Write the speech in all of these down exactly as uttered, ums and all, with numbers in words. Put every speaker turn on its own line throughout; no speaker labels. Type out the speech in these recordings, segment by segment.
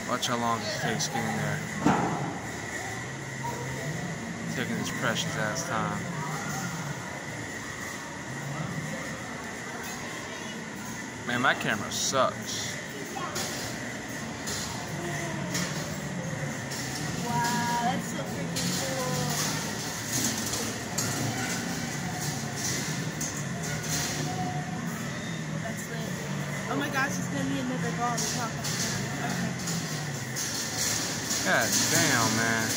Watch how long it takes getting there. Taking this precious ass time. Man, my camera sucks.
Wow, that's so freaking cool. That's lit. Oh my gosh, it's gonna be another ball to talk about. Okay.
God damn, man.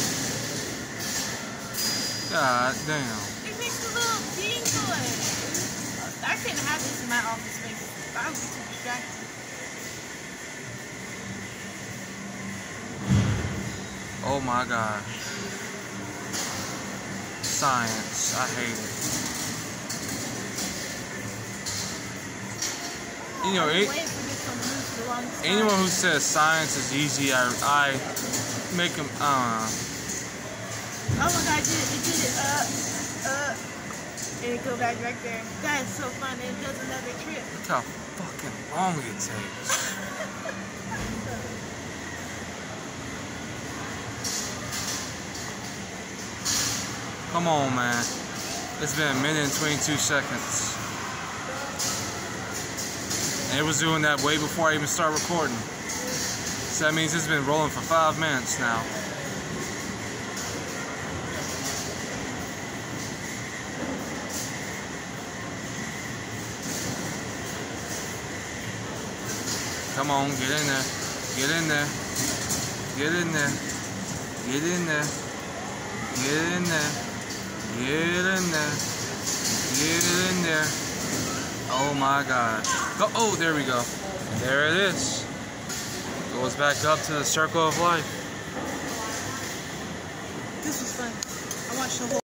God damn.
It makes a little ding noise. I couldn't have this in my office space. I would be too distracted.
Oh my gosh. Science. I hate it. You know, it, anyone who says science is easy, I, I make them, uh...
Oh my god, it did it, it did it, uh, uh, and it go back right there. That is so fun, and it does another trip.
Look how fucking long it takes. Come on, man. It's been a minute and twenty-two seconds. And it was doing that way before I even start recording. So that means it's been rolling for five minutes now. Come on, get in there. Get in there. Get in there. Get in there. Get in there. Get in there. Get in there. Oh my God. Go. Oh, there we go. There it is. Goes back up to the circle of life.
This was fun. I watched the whole